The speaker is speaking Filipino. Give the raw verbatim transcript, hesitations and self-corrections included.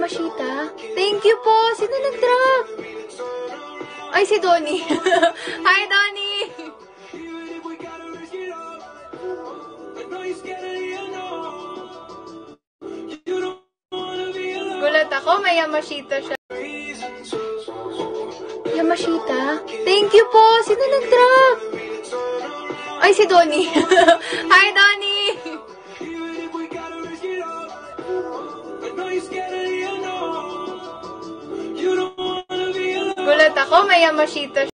Yamashita? Thank you po! Sino nag-drop? Ay, si Donnie. Hi, Donnie! Gulat ako, may Yamashita siya. Yamashita? Thank you po! Sino nag-drop? Ay, si Donnie. Hi, Donnie! Gulat ako, may Yamashita siya.